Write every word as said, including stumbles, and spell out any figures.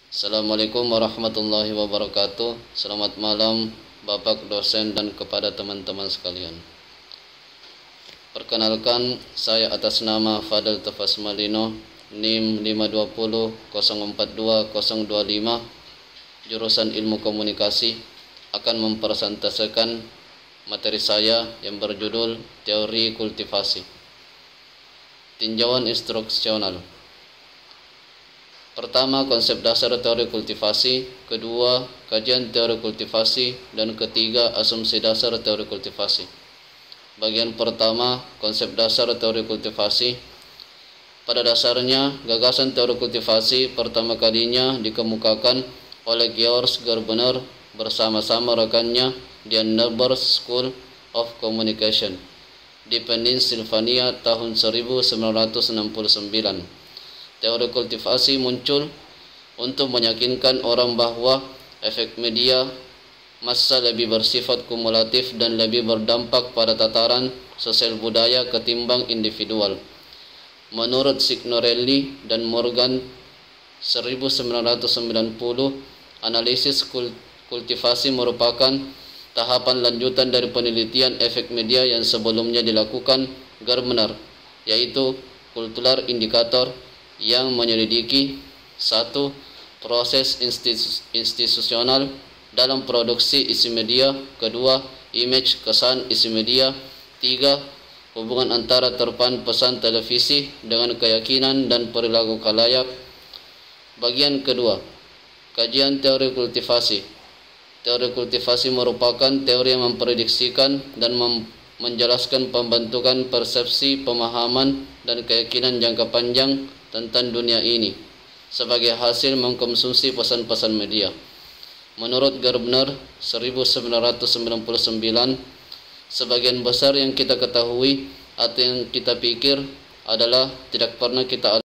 Assalamualaikum warahmatullahi wabarakatuh. Selamat malam Bapak dosen dan kepada teman-teman sekalian. Perkenalkan, saya atas nama Fadel Tafas Malino, N I M lima dua nol nol empat dua nol dua lima, jurusan Ilmu Komunikasi, akan mempresentasikan materi saya yang berjudul Teori Kultivasi. Tinjauan instruksional. Pertama, konsep dasar teori kultivasi. Kedua, kajian teori kultivasi. Dan ketiga, asumsi dasar teori kultivasi. Bagian pertama, konsep dasar teori kultivasi. Pada dasarnya, gagasan teori kultivasi pertama kalinya dikemukakan oleh Georg Gardner bersama-sama rekannya di Ann Arbor School of Communication di Pennsylvania tahun seribu sembilan ratus enam puluh sembilan. Teori kultivasi muncul untuk meyakinkan orang bahwa efek media massa lebih bersifat kumulatif dan lebih berdampak pada tataran sosial budaya ketimbang individual. Menurut Signorelli dan Morgan seribu sembilan ratus sembilan puluh, analisis kultivasi merupakan tahapan lanjutan dari penelitian efek media yang sebelumnya dilakukan Gardner, yaitu kultural indikator yang menyelidiki satu, proses institusional dalam produksi isi media. Kedua, image kesan isi media. Tiga, hubungan antara terpan pesan televisi dengan keyakinan dan perilaku khalayak. Bagian kedua, kajian teori kultivasi. Teori kultivasi merupakan teori yang memprediksikan dan mem menjelaskan pembentukan persepsi, pemahaman, dan keyakinan jangka panjang tentang dunia ini sebagai hasil mengkonsumsi pesan-pesan media. Menurut Gardner seribu sembilan ratus sembilan puluh sembilan, sebagian besar yang kita ketahui atau yang kita pikir adalah tidak pernah kita